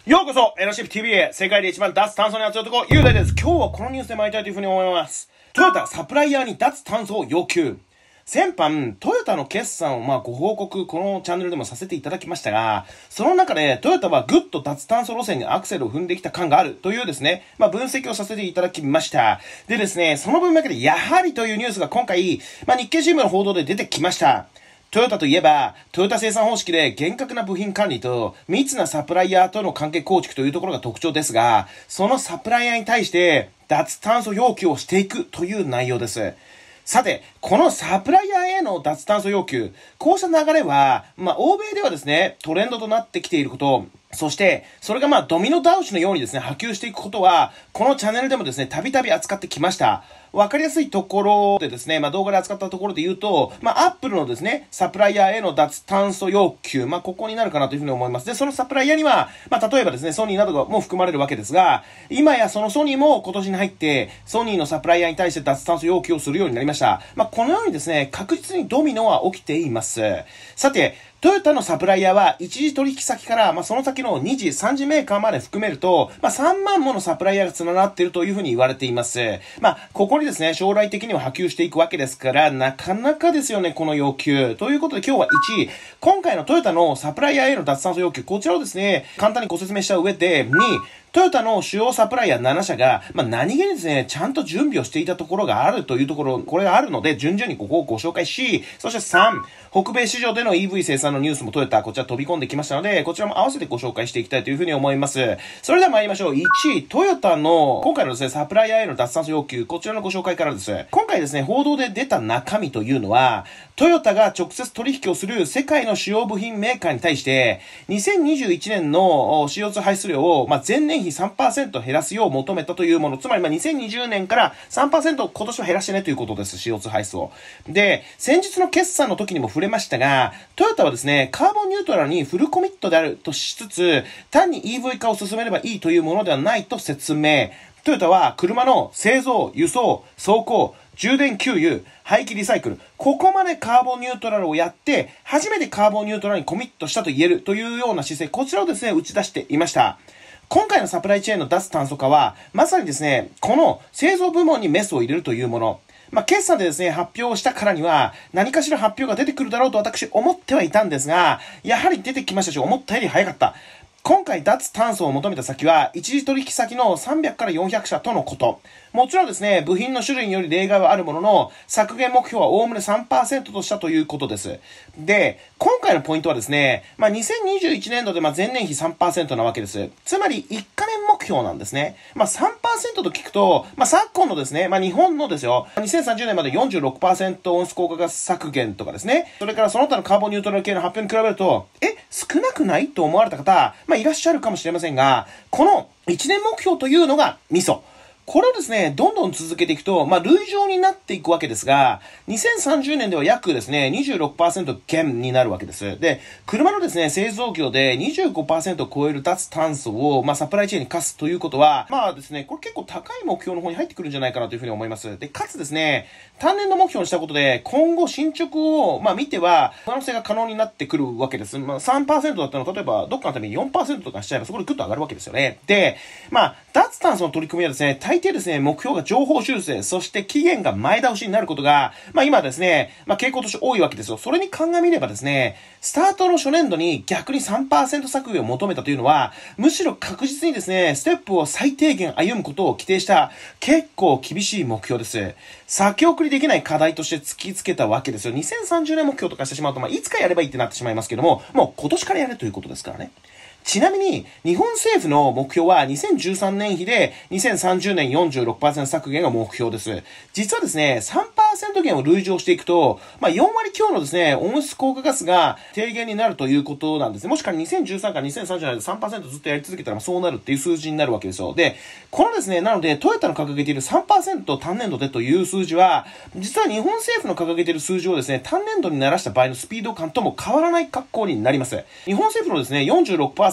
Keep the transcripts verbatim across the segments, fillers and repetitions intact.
ようこそ エヌシーエフティーブイ へ世界で一番脱炭素に熱い男、雄大です。今日はこのニュースで参りたいというふうに思います。トヨタサプライヤーに脱炭素を要求。先般、トヨタの決算をまあご報告、このチャンネルでもさせていただきましたが、その中でトヨタはぐっと脱炭素路線にアクセルを踏んできた感があるというですね、まあ分析をさせていただきました。でですね、その分だけでやはりというニュースが今回、まあ日経新聞の報道で出てきました。トヨタといえば、トヨタ生産方式で厳格な部品管理と密なサプライヤーとの関係構築というところが特徴ですが、そのサプライヤーに対して脱炭素要求をしていくという内容です。さて、このサプライヤーへの脱炭素要求、こうした流れは、まあ、欧米ではですね、トレンドとなってきていること、そして、それがまあ、ドミノ倒しのようにですね、波及していくことは、このチャンネルでもですね、たびたび扱ってきました。わかりやすいところでですね、まあ、動画で扱ったところで言うと、まあ、アップルのですね、サプライヤーへの脱炭素要求、まあ、ここになるかなというふうに思います。で、そのサプライヤーには、まあ、例えばですね、ソニーなどがもう含まれるわけですが、今やそのソニーも今年に入って、ソニーのサプライヤーに対して脱炭素要求をするようになりました。まあ、このようにですね、確実にドミノは起きています。さて、トヨタのサプライヤーは一次取引先から、まあ、その先のに次、さん次メーカーまで含めると、まあ、さんまんものサプライヤーが繋がっているというふうに言われています。まあ、ここにですね、将来的には波及していくわけですから、なかなかですよね、この要求。ということで今日はいち、今回のトヨタのサプライヤーへの脱炭素要求、こちらをですね、簡単にご説明した上で、に、トヨタの主要サプライヤーなな社が、まあ、何気にですね、ちゃんと準備をしていたところがあるというところ、これがあるので、順々にここをご紹介し、そしてさん、北米市場での イーブイ 生産のニュースもトヨタ、こちら飛び込んできましたので、こちらも合わせてご紹介していきたいというふうに思います。それでは参りましょう。いちい、トヨタの、今回のですね、サプライヤーへの脱炭素要求、こちらのご紹介からです。今回ですね、報道で出た中身というのは、トヨタが直接取引をする世界の主要部品メーカーに対して、にせんにじゅういちねんの シーオーツー 排出量を、まあ、前年比 さんパーセント 減らすよう求めたというもの。つまり、まあ、にせんにじゅうねんから さんパーセント 今年は減らしてねということです。シーオーツー 排出を。で、先日の決算の時にも触れましたが、トヨタはですね、カーボンニュートラルにフルコミットであるとしつつ、単に イーブイ 化を進めればいいというものではないと説明。トヨタは車の製造、輸送、走行、充電給油、廃棄リサイクル、ここまでカーボンニュートラルをやって、初めてカーボンニュートラルにコミットしたと言えるというような姿勢、こちらをですね、打ち出していました。今回のサプライチェーンの脱炭素化は、まさにですね、この製造部門にメスを入れるというもの。まあ、決算でですね、発表したからには、何かしら発表が出てくるだろうと私思ってはいたんですが、やはり出てきましたし、思ったより早かった。今回脱炭素を求めた先は、一次取引先のさんびゃくからよんひゃく社とのこと。もちろんですね、部品の種類により例外はあるものの、削減目標はおおむね さんパーセント としたということです。で、今回のポイントはですね、まあ、にせんにじゅういちねん度でまあ前年比 さんパーセント なわけです。つまり、いっかねん目標なんですね。まあ、さんパーセント と聞くと、まあ、昨今のですね、まあ、日本のですよ、にせんさんじゅうねんまで よんじゅうろくパーセント 温室効果ガス削減とかですね、それからその他のカーボンニュートラル系の発表に比べると、え、少なくないと思われた方、まあ、いらっしゃるかもしれませんが、このいちねん目標というのがミソ。これをですね、どんどん続けていくと、まあ、類情になっていくわけですが、にせんさんじゅうねんでは約ですね、にじゅうろくパーセント 減になるわけです。で、車のですね、製造業で にじゅうごパーセント を超える脱炭素を、まあ、サプライチェーンに課すということは、まあですね、これ結構高い目標の方に入ってくるんじゃないかなというふうに思います。で、かつですね、単年の目標にしたことで、今後進捗を、まあ、見ては、可能性が可能になってくるわけです。まあ、さんパーセント だったのを、例えば、どっかのために よんパーセント とかしちゃえば、そこでグッと上がるわけですよね。で、まあ、脱炭素の取り組みはですね、大抵ですね、目標が情報修正、そして期限が前倒しになることが、まあ今ですね、まあ傾向として多いわけですよ。それに鑑みればですね、スタートの初年度に逆に さんパーセント 削減を求めたというのは、むしろ確実にですね、ステップを最低限歩むことを規定した結構厳しい目標です。先送りできない課題として突きつけたわけですよ。にせんさんじゅうねん目標とかしてしまうと、まあいつかやればいいってなってしまいますけども、もう今年からやるということですからね。ちなみに、日本政府の目標はにせんじゅうさんねん比でにせんさんじゅうねん よんじゅうろくパーセント 削減が目標です。実はですね、さんパーセント 減を類乗していくと、まあよん割強のですね、温室効果ガスが低減になるということなんですね。もしかににせんじゅうさんからにせんさんじゅうねんで さんパーセント ずっとやり続けたらそうなるっていう数字になるわけですよ。で、このですね、なのでトヨタの掲げている さんパーセント 単年度でという数字は、実は日本政府の掲げている数字をですね、単年度にならした場合のスピード感とも変わらない格好になります。日本政府のですね、よんじゅうろくパーセント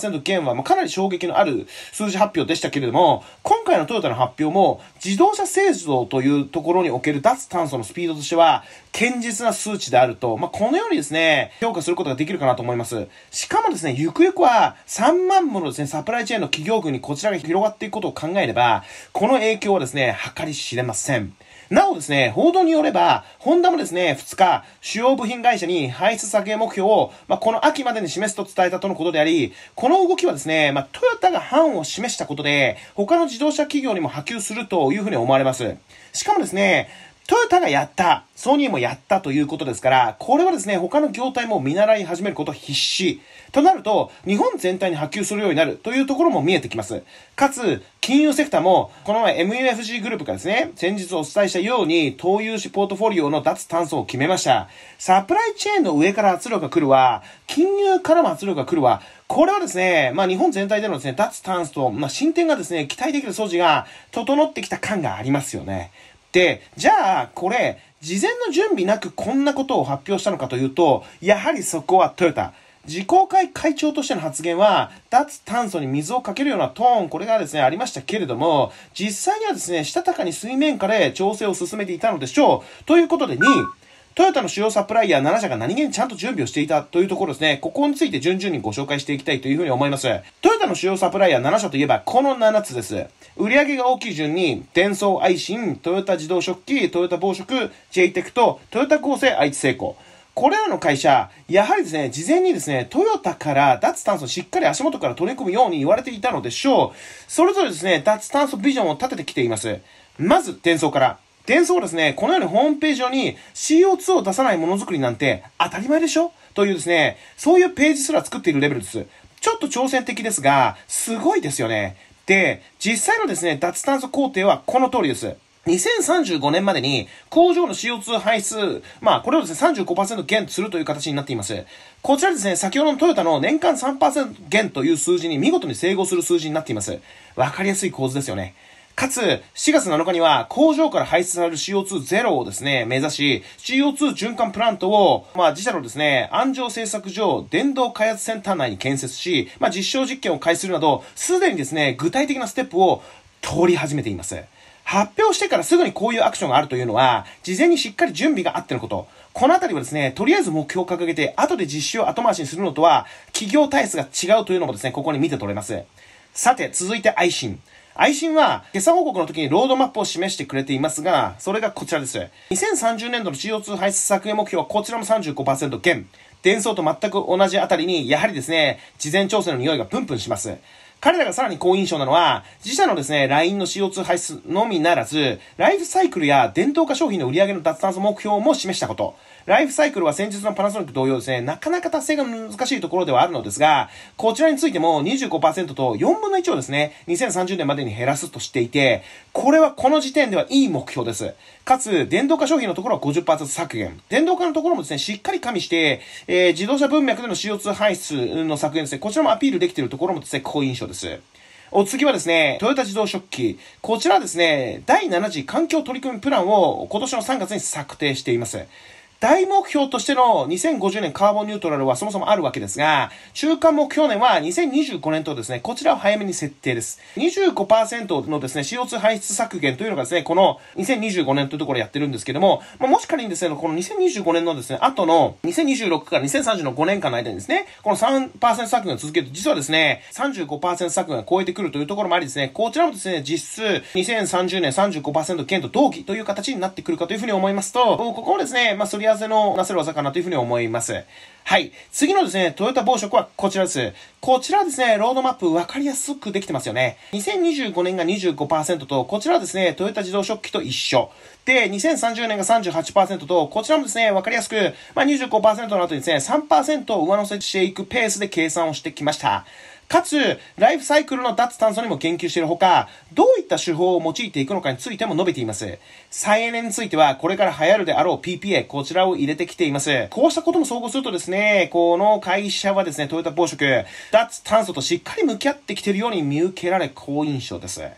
セント 減は、まあ、かなり衝撃のある数字発表でしたけれども、今回のトヨタの発表も、自動車製造というところにおける脱炭素のスピードとしては、堅実な数値であると、まあ、このようにですね、評価することができるかなと思います。しかもですね、ゆくゆくはさんまんものですね、サプライチェーンの企業群にこちらが広がっていくことを考えれば、この影響はですね、計り知れません。なおですね、報道によれば、ホンダもですね、ふつか、主要部品会社に排出削減目標を、まあ、この秋までに示すと伝えたとのことであり、この動きはですね、まあ、トヨタが範を示したことで、他の自動車企業にも波及するというふうに思われます。しかもですね、トヨタがやった、ソニーもやったということですから、これはですね、他の業態も見習い始めること必至。となると、日本全体に波及するようになるというところも見えてきます。かつ、金融セクターも、この前 エムユーエフジー グループがですね、先日お伝えしたように、投融資ポートフォリオの脱炭素を決めました。サプライチェーンの上から圧力が来るわ、金融からも圧力が来るわ、これはですね、まあ日本全体でのですね、脱炭素と、まあ進展がですね、期待できる素地が整ってきた感がありますよね。で、じゃあ、これ、事前の準備なくこんなことを発表したのかというと、やはりそこはトヨタ。自公会会長としての発言は、脱炭素に水をかけるようなトーン、これがですね、ありましたけれども、実際にはですね、したたかに水面下で調整を進めていたのでしょう。ということでに、トヨタの主要サプライヤーなな社が何気にちゃんと準備をしていたというところですね。ここについて順々にご紹介していきたいというふうに思います。トヨタの主要サプライヤーなな社といえばこのななつです。売上が大きい順に、デンソー愛信、トヨタ自動食器、トヨタ紡織、ジェイテクとトヨタ合成愛知製鋼。これらの会社、やはりですね、事前にですね、トヨタから脱炭素をしっかり足元から取り込むように言われていたのでしょう。それぞれですね、脱炭素ビジョンを立ててきています。まず、デンソーから。デンソーはですね、このようにホームページ上に シーオーツー を出さないものづくりなんて当たり前でしょというですね、そういうページすら作っているレベルです。ちょっと挑戦的ですが、すごいですよね。で、実際のですね、脱炭素工程はこの通りです。にせんさんじゅうごねんまでに工場の シーオーツー 排出、まあこれをですね さんじゅうごパーセント 減するという形になっています。こちらですね、先ほどのトヨタの年間 さんパーセント 減という数字に見事に整合する数字になっています。わかりやすい構図ですよね。かつ、しがつなのかには工場から排出される シーオーツーゼロ をですね、目指し、シーオーツー 循環プラントを、まあ自社のですね、安城製作所電動開発センター内に建設し、まあ実証実験を開始するなど、すでにですね、具体的なステップを通り始めています。発表してからすぐにこういうアクションがあるというのは、事前にしっかり準備があってのこと。このあたりはですね、とりあえず目標を掲げて、後で実施を後回しにするのとは、企業体質が違うというのもですね、ここに見て取れます。さて、続いて愛信。愛信は、決算報告の時にロードマップを示してくれていますが、それがこちらです。にせんさんじゅうねんどの シーオーツー 排出削減目標はこちらも さんじゅうごパーセント 減。デンソーと全く同じあたりに、やはりですね、事前調整の匂いがプンプンします。彼らがさらに好印象なのは、自社のですね、ライン の シーオーツー 排出のみならず、ライフサイクルや伝統化商品の売上の脱炭素目標も示したこと。ライフサイクルは先日のパナソニック同様ですね、なかなか達成が難しいところではあるのですが、こちらについても にじゅうごパーセント とよんぶんのいちをですね、にせんさんじゅうねんまでに減らすとしていて、これはこの時点ではいい目標です。かつ、電動化商品のところは ごじゅっパーセント 削減。電動化のところもですね、しっかり加味して、えー、自動車文脈での シーオーツー 排出の削減ですね、こちらもアピールできているところもですね、好印象です。お次はですね、トヨタ自動食器。こちらはですね、だいなな次環境取り組みプランを今年のさんがつに策定しています。大目標としてのにせんごじゅうねんカーボンニュートラルはそもそもあるわけですが、中間目標年はにせんにじゅうごねんとですね、こちらを早めに設定です。にじゅうごパーセント のですね、シーオーツー 排出削減というのがですね、このにせんにじゅうごねんというところでやってるんですけども、まあ、もし仮にですね、このにせんにじゅうごねんのですね、後のにせんにじゅうろくからにせんさんじゅうのごねんかんの間にですね、この さんパーセント 削減を続けると、実はですね、さんじゅうごパーセント 削減が超えてくるというところもありですね、こちらもですね、実質にせんさんじゅうねん さんじゅうごパーセント 減と同期という形になってくるかというふうに思いますと、ここもですね、まあ、すり合わせのなせる技かなというふうに思います。はい。次のですね、トヨタ紡織はこちらです。こちらはですね、ロードマップ分かりやすくできてますよね。にせんにじゅうごねんが にじゅうごパーセント と、こちらはですね、トヨタ自動食器と一緒。で、にせんさんじゅうねんが さんじゅうはちパーセント と、こちらもですね、分かりやすく、まあ、にじゅうごパーセント の後にですね、さんパーセント を上乗せしていくペースで計算をしてきました。かつ、ライフサイクルの脱炭素にも言及しているほか、どういった手法を用いていくのかについても述べています。再エネについては、これから流行るであろう ピーピーエー、こちらを入れてきています。こうしたことも総合するとですね、この会社はですね、トヨタ紡織、脱炭素としっかり向き合ってきているように見受けられ好印象です。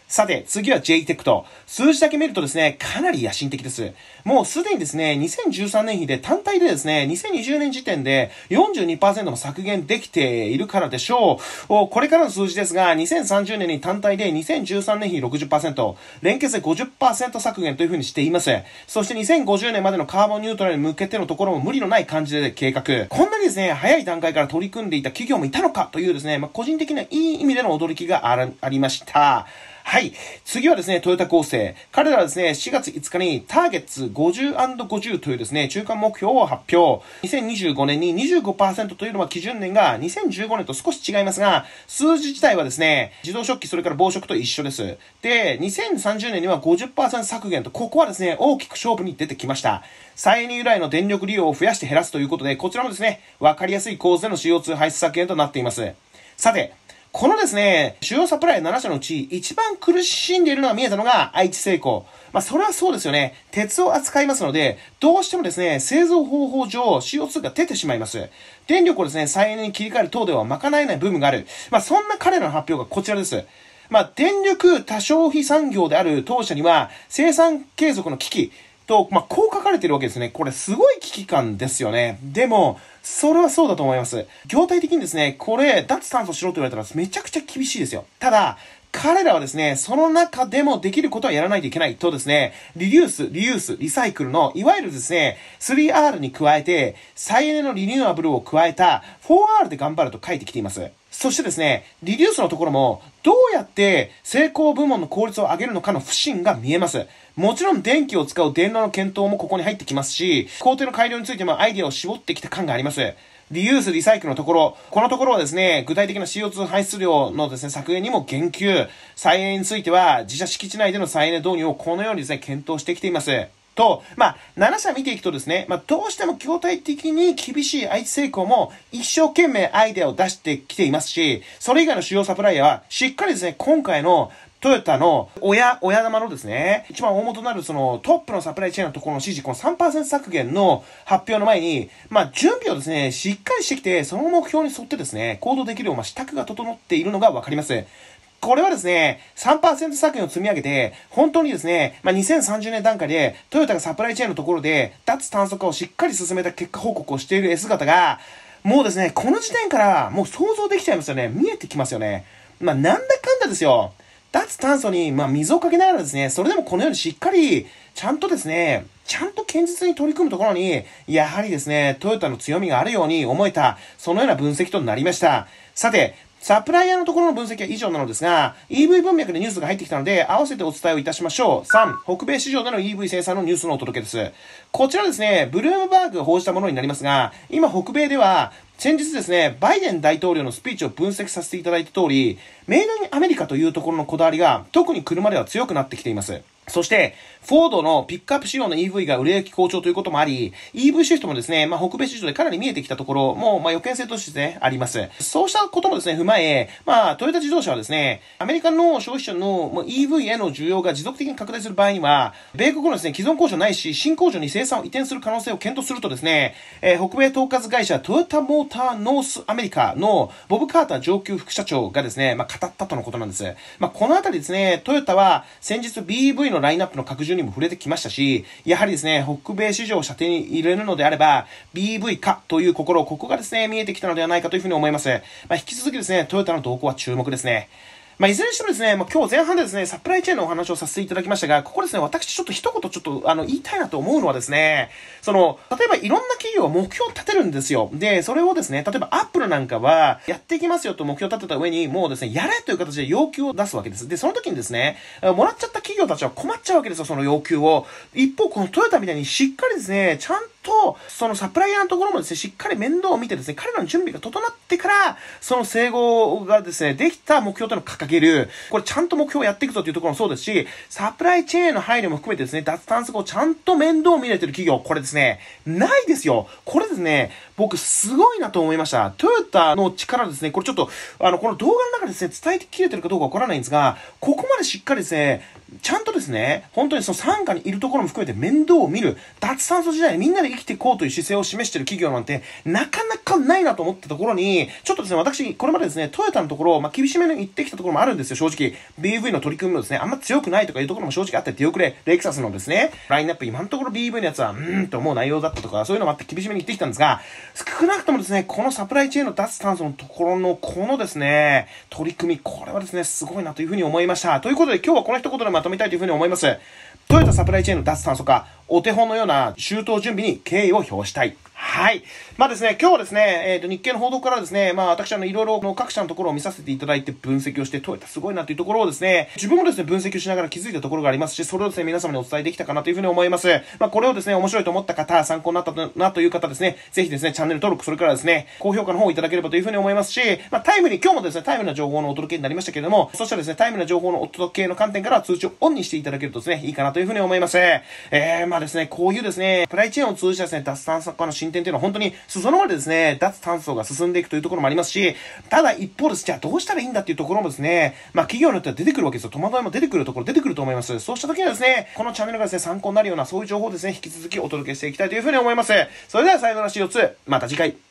さて、次は ジェイテクト。数字だけ見るとですね、かなり野心的です。もうすでにですね、にせんじゅうさんねん比で単体でですね、にせんにじゅうねん時点で よんじゅうにパーセント も削減できているからでしょう。これからの数字ですが、にせんさんじゅうねんに単体でにせんじゅうさんねん比 ろくじゅっパーセント、連結で ごじゅっパーセント 削減という風にしています。そしてにせんごじゅうねんまでのカーボンニュートラルに向けてのところも無理のない感じで計画。こんなにですね、早い段階から取り組んでいた企業もいたのかというですね、まあ、個人的ないい意味での驚きがあらありました。はい。次はですね、トヨタ合成。彼らはですね、しがついつかにターゲッツ ごじゅうアンドごじゅう というですね、中間目標を発表。にせんにじゅうごねんに にじゅうごパーセント というのは基準年がにせんじゅうごねんと少し違いますが、数字自体はですね、自動食器それから防食と一緒です。で、にせんさんじゅうねんには ごじゅっパーセント 削減と、ここはですね、大きく勝負に出てきました。再エネ由来の電力利用を増やして減らすということで、こちらもですね、わかりやすい構図での シーオーツー 排出削減となっています。さて、このですね、主要サプライなな社のうち一番苦しんでいるのが見えたのが愛知製鋼。まあそれはそうですよね。鉄を扱いますので、どうしてもですね、製造方法上 シーオーツー が出てしまいます。電力をですね、再エネに切り替える等では賄えない部分がある。まあそんな彼らの発表がこちらです。まあ電力多消費産業である当社には生産継続の危機、と、まあ、こう書かれてるわけですね。これすごい危機感ですよね。でも、それはそうだと思います。業態的にですね、これ、脱炭素しろと言われたらめちゃくちゃ厳しいですよ。ただ、彼らはですね、その中でもできることはやらないといけないとですね、リデュース、リユース、リサイクルの、いわゆるですね、スリーアール に加えて、再エネのリニューアブルを加えた フォーアール で頑張ると書いてきています。そしてですね、リデュースのところも、どうやって成功部門の効率を上げるのかの不信が見えます。もちろん電気を使う電炉の検討もここに入ってきますし、工程の改良についてもアイデアを絞ってきた感があります。リユース、リサイクルのところ、このところはですね、具体的な シーオーツー 排出量のですね、削減にも言及。再エネについては、自社敷地内での再エネ導入をこのようにですね、検討してきています。と、まあ、なな社見ていくとですね、まあ、どうしても業態的に厳しい愛知製鋼も一生懸命アイデアを出してきていますし、それ以外の主要サプライヤーは、しっかりですね、今回のトヨタの親、親玉のですね、一番大元となるそのトップのサプライチェーンのところの指示、この さんパーセント 削減の発表の前に、まあ準備をですね、しっかりしてきて、その目標に沿ってですね、行動できるような支度が整っているのがわかります。これはですね、さんパーセント 削減を積み上げて、本当にですね、まあ、にせんさんじゅうねん段階で、トヨタがサプライチェーンのところで、脱炭素化をしっかり進めた結果報告をしている姿が、もうですね、この時点からもう想像できちゃいますよね。見えてきますよね。まあ、なんだかんだですよ。脱炭素に、まあ、水をかけながらですね、それでもこのようにしっかり、ちゃんとですね、ちゃんと堅実に取り組むところに、やはりですね、トヨタの強みがあるように思えた、そのような分析となりました。さて、サプライヤーのところの分析は以上なのですが、イーブイ 文脈でニュースが入ってきたので、合わせてお伝えをいたしましょう。さん、北米市場での イーブイ 生産のニュースのお届けです。こちらですね、ブルームバーグが報じたものになりますが、今北米では、先日ですね、バイデン大統領のスピーチを分析させていただいた通り、メイドインアメリカというところのこだわりが、特に車では強くなってきています。そして、フォードのピックアップ仕様の イーブイ が売れ行き好調ということもあり、イーブイ シフトもですね、まあ、北米市場でかなり見えてきたところも、まあ、予見性としてね、あります。そうしたこともですね、踏まえ、まあ、トヨタ自動車はですね、アメリカの消費者の イーブイ への需要が持続的に拡大する場合には、米国のですね、既存工場ないし、新工場に生産を移転する可能性を検討するとですね、えー、北米統括会社トヨタモーターノースアメリカのボブ・カーター上級副社長がですね、まあ、語ったとのことなんです。まあ、このあたりですね、トヨタは先日 ビーイーブイ のラインナップの拡充にも触れてきましたし、やはりですね、北米市場を射程に入れるのであれば、ビーイーブイ 化という心、ここがですね、見えてきたのではないかというふうに思います。まあ、引き続きですね、トヨタの動向は注目ですね。まあ、いずれにしてもですね、まあ、今日前半でですね、サプライチェーンのお話をさせていただきましたが、ここですね、私ちょっと一言ちょっと、あの、言いたいなと思うのはですね、その、例えばいろんな企業は目標を立てるんですよ。で、それをですね、例えばアップルなんかは、やっていきますよと目標を立てた上に、もうですね、やれという形で要求を出すわけです。で、その時にですね、もらっちゃった企業たちは困っちゃうわけですよ、その要求を。一方、このトヨタみたいにしっかりですね、ちゃんと、そのサプライヤーのところもですね、しっかり面倒を見てですね、彼らの準備が整ってから、その整合がですね、できた目標というのを掲げる。これちゃんと目標をやっていくぞというところもそうですし、サプライチェーンの配慮も含めてですね、脱炭素化をちゃんと面倒を見れてる企業、これですね、ないですよ。これですね、僕すごいなと思いました。トヨタの力ですね、これちょっと、あの、この動画の中でですね、伝えてきれてるかどうかわからないんですが、ここまでしっかりですね、ちゃんとですね、本当にその傘下にいるところも含めて面倒を見る、脱炭素時代にみんなで生きていこうという姿勢を示している企業なんて、なかなかないなと思ったところに、ちょっとですね、私、これまでですね、トヨタのところ、まあ、厳しめに言ってきたところもあるんですよ、正直。ビーイーブイ の取り組みもですね、あんま強くないとかいうところも正直あって手遅れ、レクサスのですね、ラインナップ、今のところ ビーイーブイ のやつは、うーんと思う内容だったとか、そういうのもあって厳しめに言ってきたんですが、少なくともですね、このサプライチェーンの脱炭素のところの、このですね、取り組み、これはですね、すごいなというふうに思いました。ということで、今日はこの一言でまとめたいというふうに思います。トヨタサプライチェーンの脱炭素化、お手本のような周到準備に敬意を表したい。はい。まあですね、今日はですね、えっと、日経の報道からですね、まあ私あの、いろいろ各社のところを見させていただいて分析をして、トヨタすごいなというところをですね、自分もですね、分析をしながら気づいたところがありますし、それをですね、皆様にお伝えできたかなというふうに思います。まあこれをですね、面白いと思った方、参考になったなという方ですね、ぜひですね、チャンネル登録、それからですね、高評価の方をいただければというふうに思いますし、まあタイムに、今日もですね、タイムな情報のお届けになりましたけれども、そしたらですね、タイムな情報のお届けの観点から通知をオンにしていただけるとですね、いいかなというふうに思います。えー、まあですね、こういうですね、サプライチェーンを通じたですね、脱炭素化の進展というのは本当に裾野までですね、脱炭素が進んでいくというところもありますし、ただ一方です。じゃあどうしたらいいんだっていうところもですね、まあ企業によっては出てくるわけですよ。戸惑いも出てくるところ出てくると思います。そうした時にはですね、このチャンネルがですね、参考になるようなそういう情報をですね、引き続きお届けしていきたいというふうに思います。それでは最後の シーオーツー、また次回。